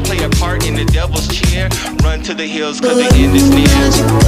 play a part in the devil's chair. Run to the hills cause the end is near.